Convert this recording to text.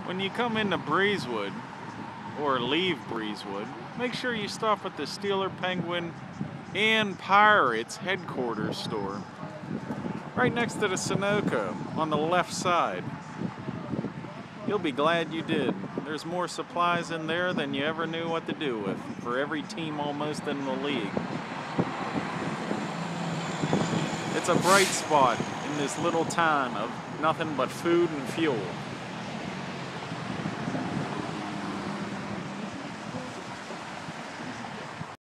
When you come into Breezewood, or leave Breezewood, make sure you stop at the Steeler Penguin and Pirates headquarters store, right next to the Sunoco on the left side. You'll be glad you did. There's more supplies in there than you ever knew what to do with, for every team almost in the league. It's a bright spot in this little town of nothing but food and fuel.